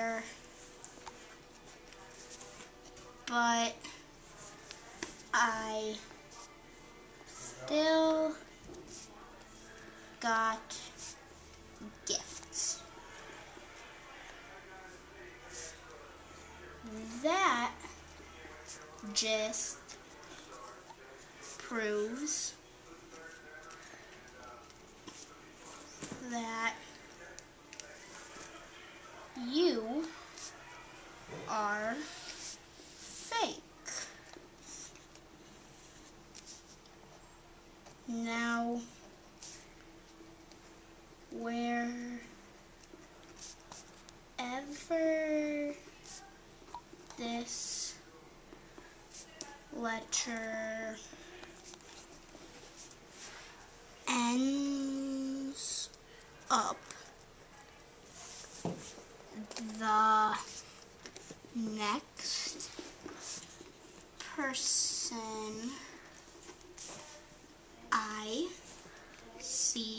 there, but I still got gifts. That just proves that you are fake. Now, wherever this lecture ends up, the next person I see